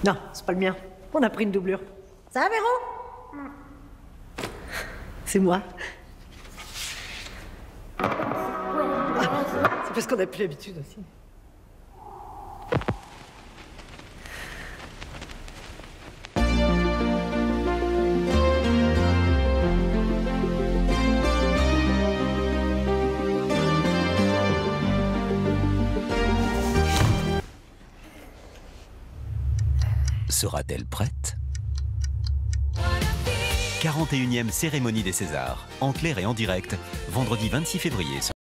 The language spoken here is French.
Non, c'est pas le mien. On a pris une doublure. Ça va, Véro? C'est moi. C'est parce qu'on n'a plus l'habitude aussi. Sera-t-elle prête? 41e cérémonie des Césars, en clair et en direct, vendredi 26 février.